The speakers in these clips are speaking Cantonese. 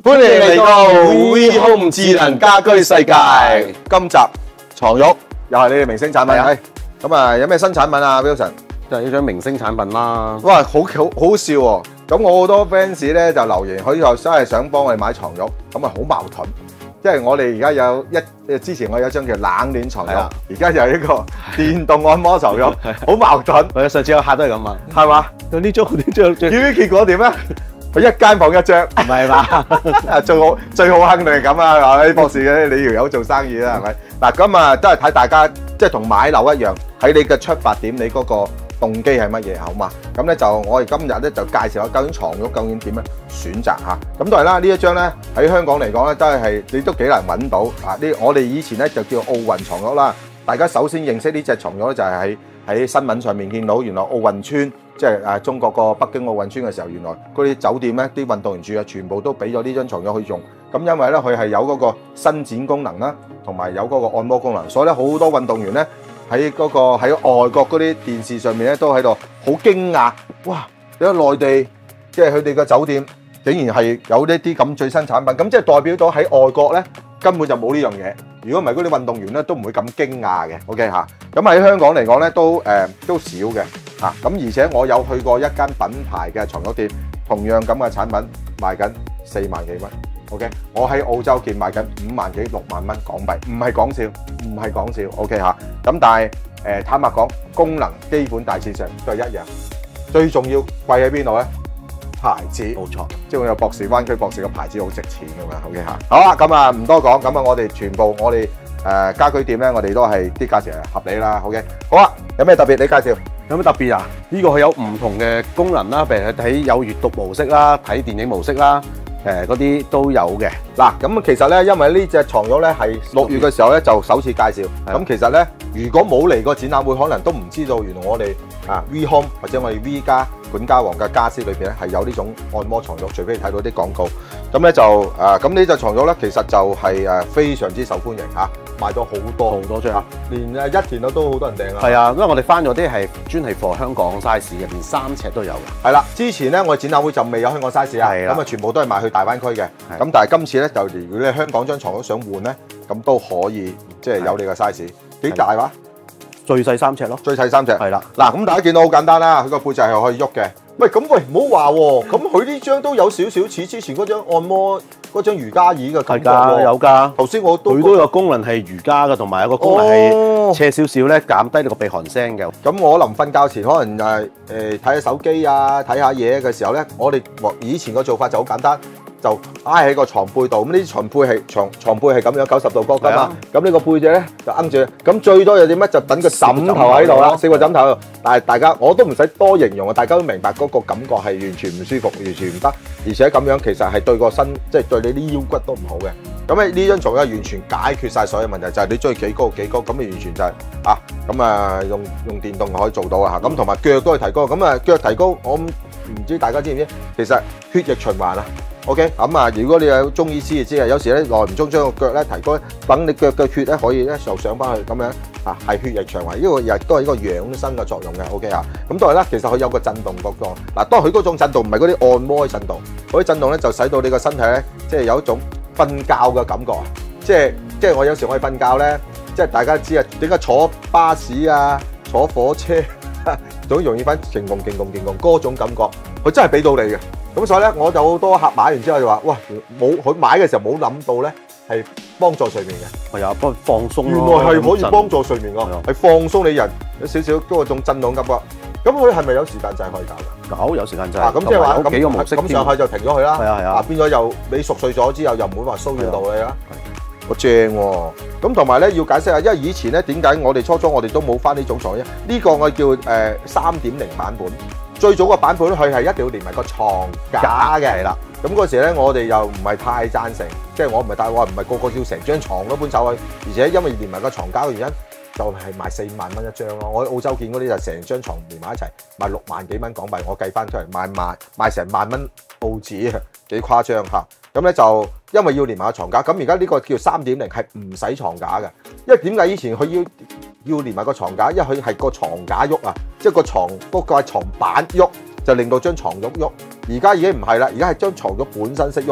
歡迎嚟到 We Home 智能家居世界。今集床褥又係你哋明星產品，係咁啊！有咩新產品啊 ，Wilson？ 就係呢張明星產品啦。 哇，好笑喎！咁我好多 fans 咧就留言，佢又真係想幫我哋買床褥，咁啊好矛盾。因為我哋而家有之前我有一張叫冷暖床褥，而家有一個電動按摩床褥，好矛盾。 我上次有客都係咁問， 係嘛？ 呢張結果點咧？佢一間房一張， 唔係嘛？ 最好肯定係咁啊！嗱，博士嘅你條友做生意啦，係咪？嗱，咁啊都係睇大家，即係同買樓一樣，睇你嘅出發點，你嗰個動機係乜嘢，好嘛？咁咧就我哋今日咧就介紹下究竟床褥究竟點樣選擇嚇。咁當然啦，呢一張咧喺香港嚟講咧都係你都幾難揾到啊！我哋以前咧就叫奧運床褥啦。大家首先認識呢隻床褥咧就係喺新聞上面見到，原來奧運村。即係中國個北京奧運村嘅時候，原來嗰啲酒店咧，啲運動員住啊，全部都俾咗呢張床褥去用。咁因為咧，佢係有嗰個伸展功能啦，同埋有嗰個按摩功能，所以咧好多運動員咧喺外國嗰啲電視上面咧都喺度好驚訝，哇！喺內地即係佢哋嘅酒店竟然係有呢啲咁最新產品，咁即係代表咗喺外國咧根本就冇呢樣嘢。如果唔係嗰啲運動員咧都唔會咁驚訝嘅。OK 嚇，咁喺香港嚟講咧都少嘅。咁而且我有去過一間品牌嘅床褥店，同樣咁嘅產品賣緊4萬幾蚊。OK， 我喺澳洲見賣緊5萬幾6萬蚊港幣，唔係講笑，唔係講笑。OK 嚇，咁但係坦白講，功能基本大致上都係一樣。最重要貴喺邊度咧？牌子，冇錯，即係我有博士灣區博士嘅牌子好值錢㗎嘛。OK 嚇，好啦，咁啊唔多講，咁啊我哋全部家居店咧，我哋都係啲價錢係合理啦。OK， 好啊，有咩特別你介紹？ 有咩特別啊？呢個佢有唔同嘅功能啦，譬如睇有閱讀模式啦、睇電影模式啦，嗰啲都有嘅。 嗱，咁其實咧，因為呢隻床褥咧係6月嘅時候咧就首次介紹。咁其實咧，如果冇嚟過展覽會，可能都唔知道原來我哋We Home 或者我哋 V 家管家王嘅家私裏邊咧係有呢種按摩床褥，除非你睇到啲廣告。咁咧就咁呢隻床褥咧，其實就係非常之受歡迎嚇。賣咗好多張，連一田都好多人訂啦。 係啊，因為我哋翻咗啲係專係 for 香港 size 嘅，連3尺都有嘅。 係啦，之前咧我哋展覽會就未有香港 size 啊，咁啊全部都係賣去大灣區嘅。咁但係今次咧就如果你香港張床褥想換咧，咁都可以，即係有你個 size。幾大話？ 最細3尺咯。 最細3尺。 係啦。 嗱，咁大家見到好簡單啦，佢個背脊係可以喐嘅。喂，咁喂唔好話喎，咁佢呢張都有少少似之前嗰張按摩嗰張瑜伽椅嘅感覺喎。 有㗎。頭先佢都有功能係瑜伽嘅，同埋有個功能係斜少少咧，減低你個鼻鼾聲嘅。 咁我臨瞓覺前可能睇下手機啊，睇下嘢嘅時候咧，我哋以前個做法就好簡單。就挨喺個床背度，咁呢啲床背係咁樣90度角㗎嘛，咁呢個背脊咧就掹住，咁最多有啲乜就等個枕頭喺度啦，4個枕頭，但係大家我都唔使多形容啊，大家都明白嗰個感覺係完全唔舒服，完全唔得，而且咁樣其實係對個身，即係對你啲腰骨都唔好嘅。咁呢張床咧完全解決晒所有問題，就係你中意幾高，咁你完全就係用電動可以做到啊，咁同埋腳都可以提高，咁啊腳提高，我唔知大家知唔知，其實血液循環啊。OK， 咁啊，如果你有中醫師就知啊，有時咧耐唔中將個腳咧提高，等你腳嘅血咧可以咧就上翻去咁樣係血液循環，呢個亦都係一個養生嘅作用嘅。OK 啊，咁當然啦，其實佢有個震動角度，嗱，當然佢嗰種震動唔係嗰啲按摩嘅震動，嗰啲震動咧就使到你個身體咧，即係有一種瞓覺嘅感覺啊，即係我有時我哋瞓覺咧，即係大家知啊，點解坐巴士啊、坐火車總容易翻勁共嗰種感覺，佢真係俾到你嘅。咁所以咧，我就好多客買完之後就話：喂，佢買嘅時候冇諗到咧，係幫助睡眠嘅。 係啊，幫放鬆。 原來係可以幫助睡眠㗎，係放鬆你人有少少嗰種震動感覺。咁佢係咪有時間掣可以搞㗎？ 有時間掣。 咁即係話有幾個模式。 咁上去就停咗佢啦。 係啊。 變咗又你熟睡咗之後，又唔會話騷擾到你啦。好正喎！咁同埋咧要解釋下，因為以前咧點解我哋初我哋都冇翻呢種床咧？呢個我叫3.0版本。最早個版本佢係一定要連埋個床架嘅，係啦。咁嗰時咧，我哋又唔係太贊成，即係我唔係個個要成張床都搬走去，而且因為連埋個床架嘅原因，就係賣4萬蚊一張咯。我喺澳洲見嗰啲就成張床連埋一齊賣6萬幾蚊港幣，我計翻出嚟賣成萬蚊澳紙啊，幾誇張嚇！咁咧就因為要連埋個床架，咁而家呢個叫3.0係唔使床架嘅，因為點解以前佢要連埋個床架？因為佢係個床架喐啊，即係個床嗰個床板喐，就令到張床褥喐。而家已經唔係啦，而家係張床褥本身識喐。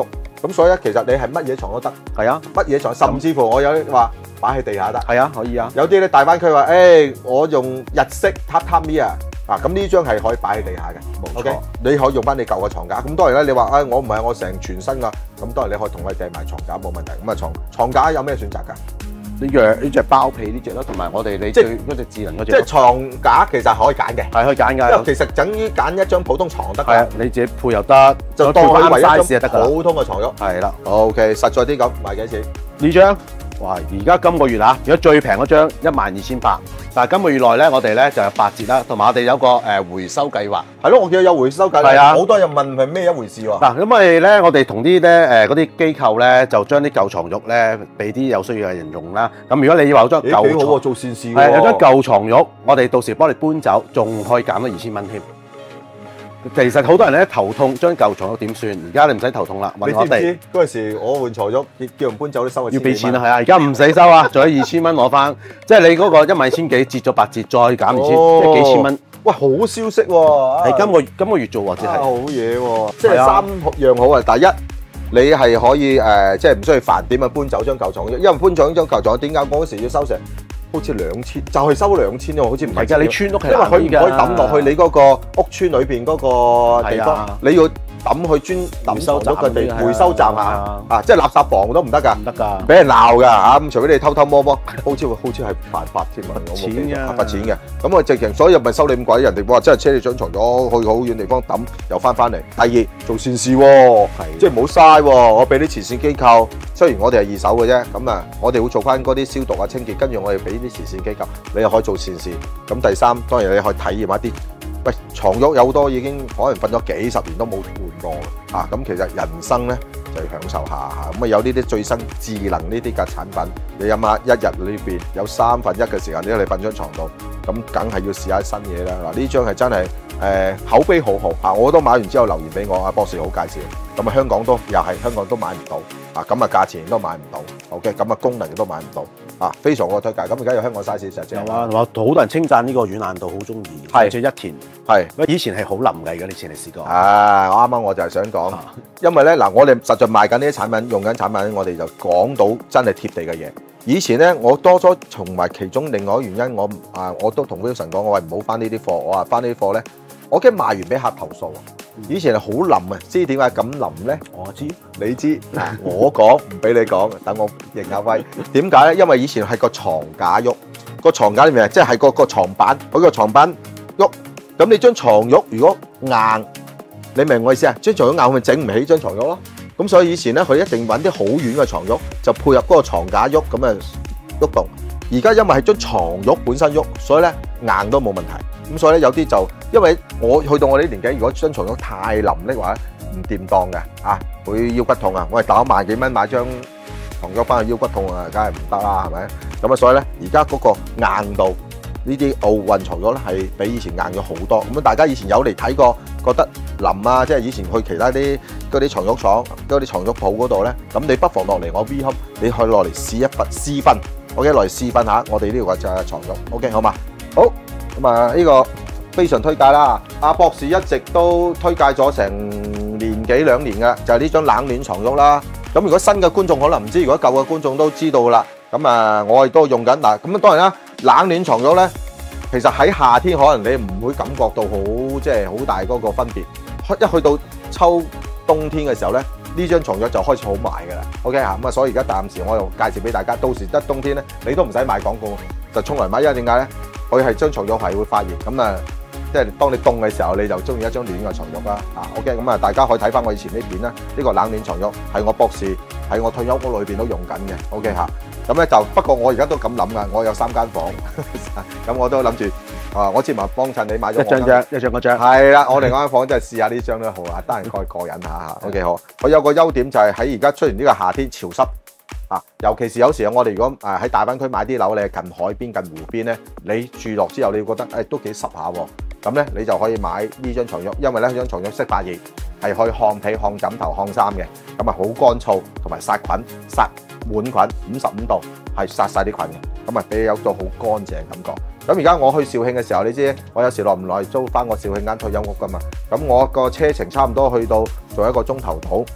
咁所以咧，其實你係乜嘢床都得， 係啊， 乜嘢床，甚至乎我有啲話擺喺地下得。 係啊，可以啊。 有啲咧大灣區話，我用日式榻榻米啊，咁呢張係可以擺喺地下嘅， 冇錯。 OK？你可以用翻你舊嘅床架。咁當然啦，你話我唔係我成全新噶，咁當然你可以同我哋訂埋床架冇問題。咁啊床架有咩選擇㗎？ 呢隻包皮呢隻咯，同埋我哋你即係最嗰隻智能嗰隻。 即係床架其實可以揀嘅， 係可以揀㗎。 因為其實等於揀一張普通床得㗎。 係啊，你自己配又得， 就當佢為一 size 就得㗎啦。 張普通嘅床褥。 係啦。 OK，實在啲咁賣幾錢？ 呢張哇！而家今個月啊，如果最平嗰張12,800，但係今個月內咧，我哋咧就有8折啦，同埋我哋有個回收計劃。 係咯，我見到有回收計劃， 係啊， 好多人問係咩一回事喎？ 嗱，咁我哋同啲咧嗰啲機構咧，就將啲舊床褥咧俾啲有需要嘅人用啦。咁如果你話有張舊幾好喎，做善事喎。 有張舊床褥，我哋到時幫你搬走，仲可以減到2000蚊添。其實好多人咧頭痛，將舊床褥點算？而家你唔使頭痛啦，問我哋。 你知唔知嗰陣時我換床褥，叫人搬走都收我要俾錢啊，係啊，而家唔使收啊，仲有2000蚊攞翻，即係你嗰個12000幾折咗8折，再減2000，即係幾千蚊。 喂，好消息喎！ 係今個月做或者係好嘢喎，即係3樣好啊！第一，你係可以即係唔需要煩點啊搬走張舊床褥，因為搬走張舊床褥點解嗰時要收成好似2000，就係收2000喎，好似唔係㗎，你村屋係因為佢唔可以抌落去你嗰個屋村裏邊嗰個地方，你要抌去專抌床褥嘅地回收站啊！即係垃圾房都唔得㗎， 唔得㗎， 俾人鬧㗎嚇！咁除非你偷偷摸摸，好似係犯法添啊！ 錢㗎， 罰錢嘅。咁我直情所以咪收你咁貴，人哋話真係車你上床咗去好遠地方抌，又翻嚟。第二做善事喎，即係唔好嘥喎。我俾啲慈善機構，雖然我哋係二手嘅啫，咁啊，我哋會做翻嗰啲消毒啊、清潔，跟住我哋俾啲慈善機構，你又可以做善事。咁第三，當然你可以體驗一啲。喂，床褥有好多已經可能瞓咗幾十年都冇換過嘅，咁其實人生咧就要享受下嚇，咁啊有呢啲最新智能呢啲嘅產品，你諗下一日裏邊有1/3嘅時間你瞓張床度，咁梗係要試下新嘢啦。嗱，呢張係真係口碑好好嚇，我都買完之後留言俾我，阿博士好介紹，咁啊香港都買唔到，咁啊價錢都買唔到 ，OK， 咁啊功能亦都買唔到。非常我推介，咁而家有香港 size 實際有啊，好多人稱讚呢個軟硬度好中意， 係似一田係， 以前係好腍嘅，而家你前嚟試過。 我啱啱我就係想講，因為咧嗱，我哋實在賣緊呢啲產品，用緊產品，我哋就講到真係貼地嘅嘢。以前咧，我多咗同埋其中另外一個原因，我都同 Wilson 講，我話唔好翻呢啲貨，我話翻呢啲貨咧，我驚賣完俾客投訴。以前係好腍啊，知點解咁腍咧？我知，你知，我講唔俾你講，等我認下威。點解咧？因為以前係個床架喐，個床架裏面即係個床板，佢個床板喐。咁你張床褥如果硬，你明我意思啊？張床褥硬，咪整唔起張床褥咯。咁所以以前咧，佢一定揾啲好軟嘅床褥，就配合嗰個床架喐，咁啊喐動。而家因為係張床褥本身喐，所以咧硬都冇問題。咁所以咧有啲就，因為我去到我呢啲年紀，如果張床褥太腍的話，唔掂當嘅會腰骨痛啊！我係打萬幾蚊買張床褥翻去腰骨痛啊，梗係唔得啦，係咪？咁啊，所以咧而家嗰個硬度呢啲奧運床褥咧係比以前硬咗好多。咁大家以前有嚟睇過，覺得腍啊，即係以前去其他啲嗰啲床褥廠、嗰啲床褥鋪嗰度咧，咁你不妨落嚟我 V Hub，你可以落嚟試瞓。OK， 落嚟試瞓下我哋呢個就係床褥。OK， 好嘛？好。咁啊，呢個非常推介啦！阿博士一直都推介咗成年幾2年嘅，就係呢張冷暖床褥啦。咁如果新嘅觀眾可能唔知，如果舊嘅觀眾都知道啦。咁啊，我亦都用緊嗱。咁當然啦，冷暖床褥咧，其實喺夏天可能你唔會感覺到好大嗰個分別。一去到冬天嘅時候咧，呢張床褥就開始好賣㗎啦。OK 咁啊，所以而家暫時我又介紹俾大家，到時一冬天咧，你都唔使買廣告，就衝嚟買，因為點解咧？佢係張床褥係會發熱，咁啊，即係當你凍嘅時候，你就中意一張暖嘅床褥啦。OK，咁啊，大家可以睇翻我以前呢片啦。呢個冷暖床褥係我博士喺我退休屋裏邊都用緊嘅。OK 咁咧就不過我而家都咁諗噶，我有3間房，咁我都諗住我之前幫襯你買咗一張嗰張， 係啦，我哋嗰間房真係試下呢張都好啊，得閒過去過癮下。OK 好，佢有個優點就係喺而家出現呢個夏天潮濕。尤其是有時我哋如果喺大灣區買啲樓，你係近海邊、近湖邊咧，你住落之後，你會覺得都幾濕下喎。咁咧，你就可以買呢張床褥，因為咧呢張床褥識發熱，係可以烘被、烘枕頭、烘衫嘅，咁啊好乾燥，同埋殺菌、殺滿菌，55度係殺晒啲菌嘅，咁啊俾你有到好乾淨嘅感覺。咁而家我去肇慶嘅時候，你知我有時耐唔耐租翻個肇慶間退休屋噶嘛，咁我個車程差唔多去到做1個鐘頭到。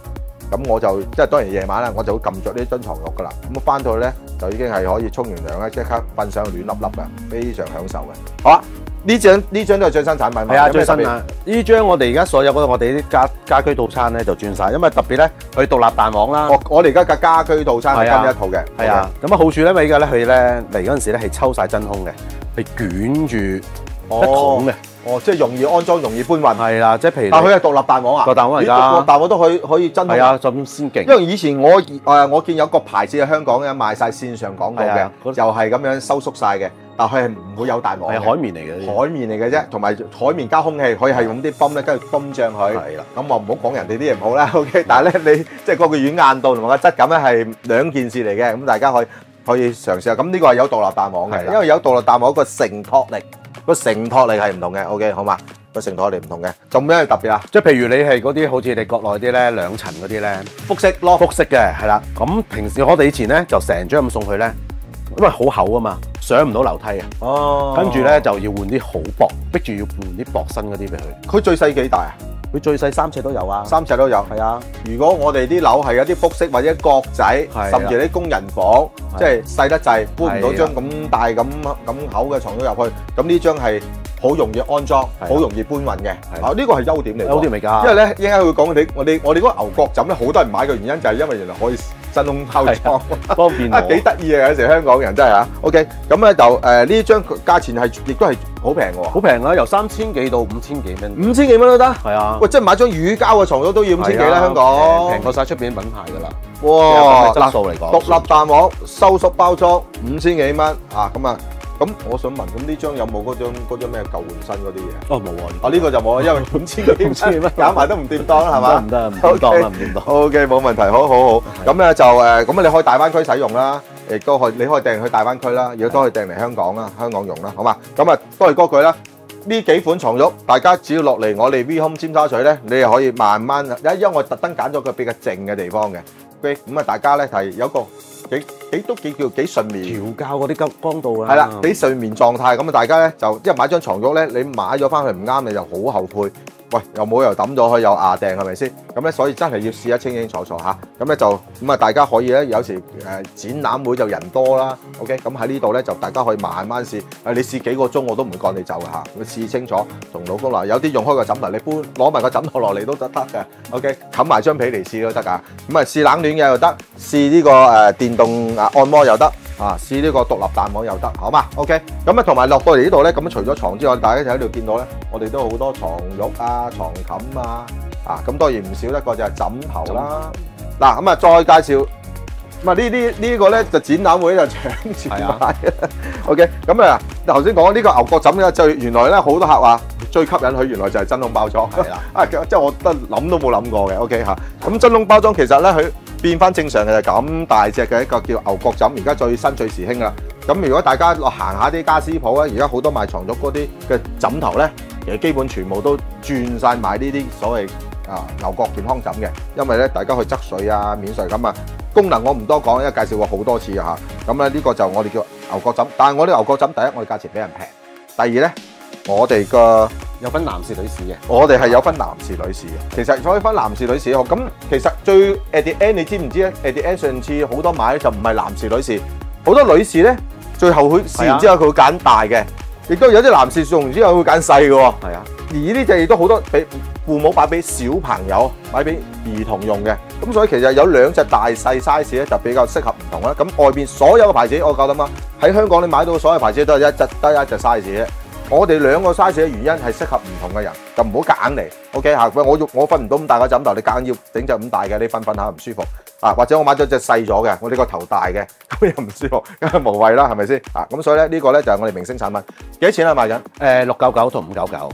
咁我就即係當然夜晚啦，我就會撳着呢張床褥噶啦。咁翻到去咧就已經係可以沖完涼咧，即刻瞓上去暖粒粒嘅，非常享受嘅。好啊，呢張都係最新產品嘛？ 係啊，最新啊！呢張我哋而家所有我哋啲家居套餐咧就轉晒，因為特別咧佢獨立彈簧啦。 我哋而家嘅家居套餐係跟一套嘅。 係啊，咁啊好處咧，咪而家咧佢咧嚟嗰陣時咧係抽晒真空嘅，係捲住一桶嘅。 哦，即係容易安裝、容易搬運。 係啦，即係譬如。 但佢係獨立彈簧啊？ 獨立彈簧而家。 獨立彈簧都可以真空。 係啊，咁先勁。 因為以前我見有個牌子喺香港嘅賣晒線上廣告嘅，又係咁樣收縮晒嘅，但佢係唔會有彈簧。係海綿嚟嘅。 海綿嚟嘅啫，同埋海綿加空氣，佢係用啲泵咧跟住泵脹佢。 係啦。 咁我唔好講人哋啲嘢唔好啦 ，OK。但係咧，你即係嗰個軟硬度同埋個質感咧係兩件事嚟嘅，咁大家可以嘗試下。咁呢個係有獨立彈簧嘅，因為有獨立彈簧個承托力係唔同嘅 ，OK 好嘛？個承托力唔同嘅，做咩特別啊？ 即係譬如你係嗰啲好似你國內啲咧兩層嗰啲咧， 複式咯， 複式嘅係啦。咁平時我哋以前咧就成張咁送佢咧，因為好厚啊嘛，上唔到樓梯啊。哦。跟住咧就要換啲好薄，逼住要換啲薄身嗰啲俾佢。 佢最細幾大啊？ 佢最細3尺都有啊 ，3尺都有。係啊。如果我哋啲樓係有啲複式或者閣仔，甚至啲工人房，即係細得滯，搬唔到張咁大咁厚嘅床褥入去，咁呢張係好容易安裝，好容易搬運嘅。啊，呢個係優點嚟。優點嚟㗎。因為咧，一陣間會講我哋嗰個牛角枕咧，好多人買嘅原因就係因為原來可以真空包裝， 方便我。 幾得意啊！有時香港人真係嚇。OK，咁咧就呢張價錢係亦都係好平喎。 好平啊，由3000幾到5000幾蚊。 5000幾蚊都得。係啊。 喂，即係買張乳膠嘅床褥都要5000幾啦，香港。 平過晒出邊品牌㗎啦。 哇！ 質素嚟講。 獨立彈簧收縮包裝5000幾蚊啊！咁我想問，咁呢張有冇嗰張咩舊換新嗰啲嘢？ 哦，冇啊！ 啊呢個就冇啊，因為5000幾蚊減埋都唔掂當啦，係嘛？ 唔得，唔當啦，唔掂當。 OK，冇問題，好。咁咧就咁你可以大灣區使用啦，亦都你可以訂去大灣區啦，亦都可以訂嚟香港啦，香港用啦，好嘛？咁啊，都係嗰句啦。呢幾款床褥，大家只要落嚟我哋 V Home 尖沙咀咧，你又可以慢慢，因為我特登揀咗個比較靜嘅地方嘅。OK，咁啊，大家咧係有個幾順眠調校嗰啲光度啊， 係啦，幾睡眠狀態咁啊！大家咧就即係買張床褥咧，你買咗翻去唔啱，你就好後悔。喂，又冇又抌咗佢，又牙掟係咪先？咁咧，所以真係要試得清清楚楚嚇。咁咧就咁啊，大家可以咧有時展覽會就人多啦。OK，咁喺呢度咧就大家可以慢慢試。你試幾個鐘我都唔會趕你走嘅嚇。咁試清楚同老公話，有啲用開個枕頭，你攞埋個枕頭落嚟都得嘅。OK，冚埋張被嚟試都得㗎。咁啊試冷暖嘅又得，試呢個電動按摩又得。啊，試呢個獨立彈簧又得，好嘛 ？OK，咁啊，同埋落到嚟呢度咧，咁除咗床之外，大家喺度見到咧，我哋都好多床褥啊、床冚啊，咁當然唔少得個就係枕頭啦。嗱，咁啊再介紹，咁啊呢個咧就展覽會就搶住買。OK，咁啊頭先講呢個牛角枕咧，就原來咧好多客話最吸引佢，原來就係真空包裝。係啦，即係我覺得諗都冇諗過嘅。OK 嚇，咁真空包裝其實咧佢變翻正常嘅就咁大隻嘅一個叫牛角枕，而家最新最時興啦。咁如果大家落行下啲家私鋪咧，而家好多賣床褥嗰啲嘅枕頭咧，其實基本全部都轉晒買呢啲所謂牛角健康枕嘅，因為咧大家去側睡啊、免睡咁啊。功能我唔多講，因為介紹過好多次啊嚇。咁咧呢個就我哋叫牛角枕，但係我啲牛角枕第一我哋價錢比人平，第二咧我哋個有分男士女士嘅， 我哋係有分男士女士嘅。其實可以分男士女士咁其實最 at the end 你知唔知咧 ？at the end 上次好多買咧就唔係男士女士，好多女士咧最後佢試完之後佢會揀大嘅，亦都有啲男士試完之後會揀細嘅喎。係啊，而呢隻亦都好多俾父母買俾小朋友、買俾兒童用嘅。咁所以其實有兩隻大細 size 咧就比較適合唔同啦。咁外邊所有嘅牌子我夠膽啊，喺香港你買到所有牌子都係得一隻 size 啫。我哋兩個 size 嘅原因係適合唔同嘅人，就唔好夾硬嚟。OK 嚇，我瞓唔到咁大個枕頭，你夾硬要整隻咁大嘅，你瞓下唔舒服啊。或者我買咗隻細咗嘅，我呢個頭大嘅，咁又唔舒服，咁無謂啦，係咪先啊？咁所以咧呢個咧就係我哋明星產品，幾多錢啊賣緊 ？699同599。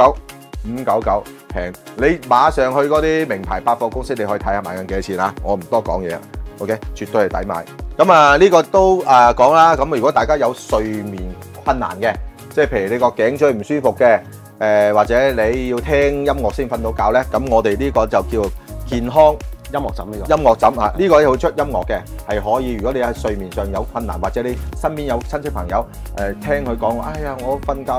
699、599平，你馬上去嗰啲名牌百貨公司，你可以睇下賣緊幾多錢啊！我唔多講嘢 ，OK， 絕對係抵買。咁啊呢個都講啦。咁如果大家有睡眠困難嘅，即係譬如你個頸椎唔舒服嘅，或者你要聽音樂先瞓到覺咧，咁我哋呢個就叫健康音樂枕呢個。 音樂枕啊，呢個好出音樂嘅，係可以。如果你喺睡眠上有困難，或者你身邊有親戚朋友聽佢講，哎呀我瞓覺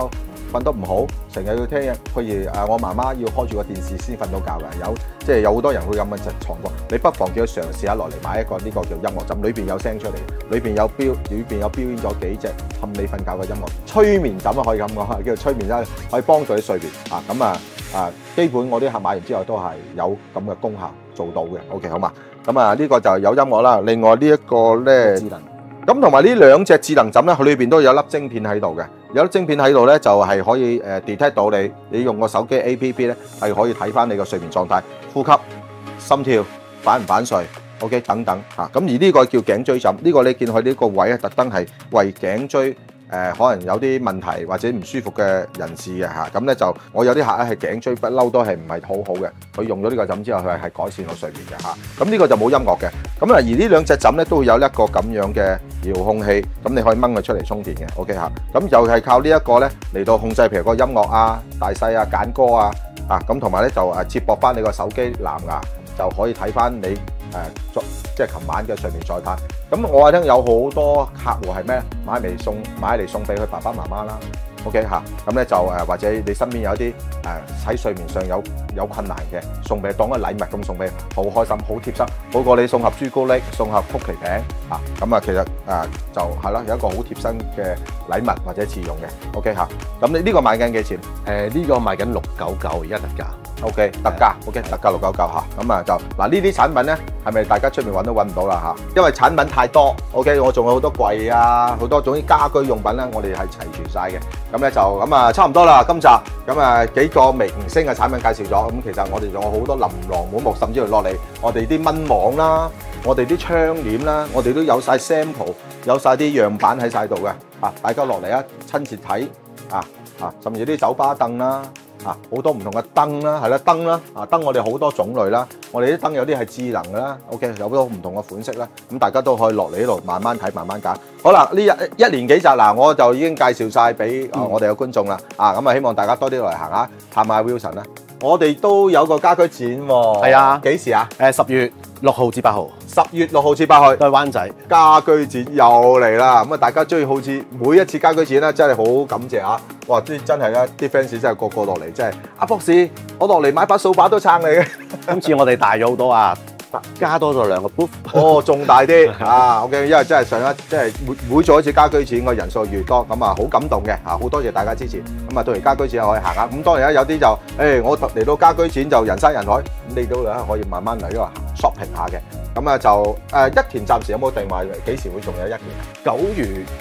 瞓得唔好，成日要聽嘢，譬如我媽媽要開住個電視先瞓到覺嘅，即係有好多人會咁嘅狀況。你不妨叫佢嘗試下落嚟買一個呢個叫音樂枕，裏邊有聲出嚟，裏邊有表演咗幾隻氹你瞓覺嘅音樂，催眠枕啊可以咁講，叫做催眠枕，可以幫助你睡眠啊。咁基本我啲客買完之後都係有咁嘅功效做到嘅。OK 好嘛？咁呢個就有音樂啦。另外呢一個咧，智能。咁同埋呢兩隻智能枕咧，佢裏邊都有粒晶片喺度嘅，有粒晶片喺度咧就係可以detect 到你用個手機 APP 咧係可以睇翻你個睡眠狀態、呼吸、心跳、反唔反睡 ，OK 等等嚇。咁而呢個叫頸椎枕，呢個你見佢呢個位咧特登係為頸椎可能有啲問題或者唔舒服嘅人士嘅嚇。咁咧就我有啲客咧係頸椎不嬲都係唔係好好嘅，佢用咗呢個枕之後佢係改善到睡眠嘅嚇。咁呢個就冇音樂嘅。咁而呢兩隻枕咧都會有一個咁樣嘅遙控器，咁你可以掹佢出嚟充電嘅 ，OK 嚇。咁就係靠呢一個咧嚟到控制，譬如個音樂啊、大細啊、揀歌啊，咁同埋咧就接駁翻你個手機藍牙，就可以睇翻你即係琴晚嘅睡眠狀態。咁我聽有好多客戶係咩買嚟送俾佢爸爸媽媽啦。OK 嚇，咁咧就或者你身邊有啲喺睡眠上有困難嘅，送俾當個禮物咁送俾，好開心，好貼心，好過你送盒朱古力、送盒曲奇餅啊。咁其實就係啦，有一個好貼身嘅禮物或者自用嘅。OK 嚇，咁你呢個賣緊幾錢？ 呢個賣緊699，而家特價。 OK 特價 ，OK 特價699嚇。咁就嗱呢啲產品咧，係咪大家出面揾都揾唔到啦嚇？因為產品太多。OK 我仲有好多櫃啊，好多總之家居用品咧，我哋係齊全晒嘅。咁咧就差唔多啦，今集咁幾個明星嘅產品介紹咗，咁其實我哋仲有好多琳琅滿目，甚至乎落嚟我哋啲蚊網啦，我哋啲窗簾啦，我哋都有晒 sample， 有晒啲樣板喺晒度嘅，大家落嚟親切睇甚至啲酒吧凳啦。好多唔同嘅燈啦，係啦燈啦，燈我哋好多種類啦，我哋啲燈有啲係智能嘅啦 ，OK 有好多唔同嘅款式啦，咁大家都可以落嚟呢度慢慢睇，慢慢揀。好啦，呢一連幾集嗱，我就已經介紹晒俾我哋嘅觀眾啦，咁希望大家多啲落嚟行下，探下 Wilson 啦。我哋都有個家居展喎， 係啊， 幾時啊 ？10月6號至8號。 10月6號至8號都係灣仔家居展又嚟啦，咁大家中意好似每一次家居展咧，真係好感謝啊！哇，真係咧，啲 fans 真係個個落嚟，真係阿博士，我落嚟買把掃把都撐你嘅。 今次我哋大咗好多啊！加多咗2個 booth， 哦，仲大啲OK， 因為真係即係每做一次家居展個人數越多，咁好感動嘅好多謝大家支持。咁到嚟家居展可以行下，咁當然有啲就我嚟到家居展就人山人海，咁你都可以慢慢嚟呢度 shopping 下嘅。咁就一田暫時有冇定話幾時會仲有一田？9月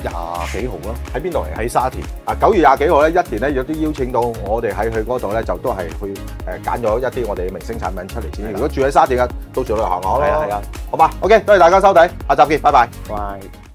20幾號咯，喺邊度嚟？喺沙田。9月20幾號咧，一田咧有啲邀請到我哋喺佢嗰度咧，就都係去揀咗一啲我哋嘅明星產品出嚟展。如果住喺沙田嘅，到時去行下咯。係啊，好嘛 ，OK，多謝大家收睇，下集見，拜拜。拜。